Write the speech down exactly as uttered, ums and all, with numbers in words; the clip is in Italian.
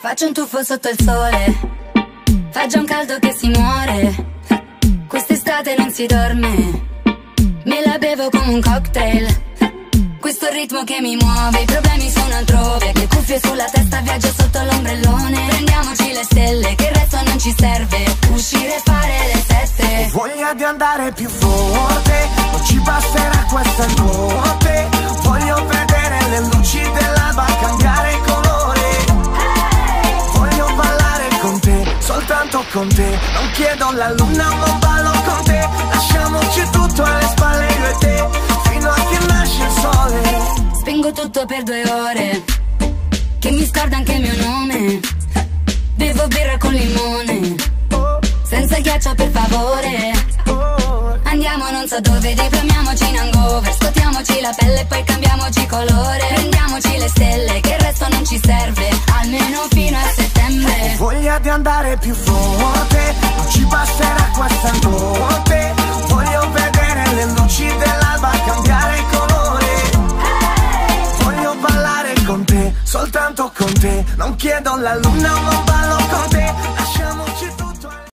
Faccio un tuffo sotto il sole, fa già un caldo che si muore. Quest'estate non si dorme, me la bevo come un cocktail. Questo ritmo che mi muove, i problemi sono altrove. Le cuffie sulla testa, viaggio sotto l'ombrellone. Prendiamoci le stelle, che il resto non ci serve. Uscire e fare le sette. Ho voglia di andare più forte, non ci basterà questa notte. Voglio vedere le luci dell'alba cambiare colore. Voglio ballare con te, soltanto con te. Non chiedo la luna ma ballo con te. Lasciamoci tutto alle spalle io e te, fino a che nasce il sole. Spengo tutto per due ore, che mi scorda anche il mio nome. Bevo birra con limone, senza ghiaccio per favore. Andiamo non so dove, diplomiamoci in hangover. Scotiamoci la pelle e poi cambiamoci colore. Prendiamoci le stelle, che il resto non ci serve, almeno fino a settembre. Ho voglia di andare più forte, non ci basterà questa notte. Voglio vedere le luci dell'alba cambiare colore. Voglio ballare con te, soltanto con te. Non chiedo la luna ma ballo con te. Lasciamoci tutto.